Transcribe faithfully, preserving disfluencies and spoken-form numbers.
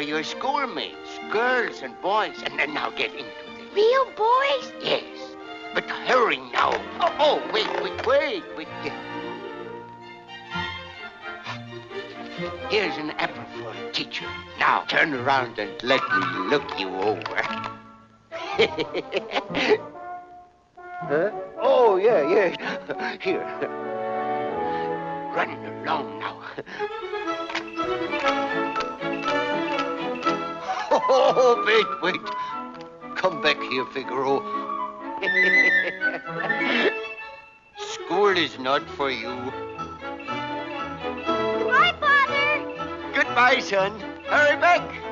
are your schoolmates, girls and boys. And then now get into this. Real boys? Yes. But hurry now. Oh, oh wait, wait, wait, wait. Here's an apple for a teacher. Now turn around and let me look you over. Huh? Oh, yeah, yeah. Here. Run along now. Oh, wait, wait. Come back here, Figaro. School is not for you. Goodbye, Father. Goodbye, son. Hurry back.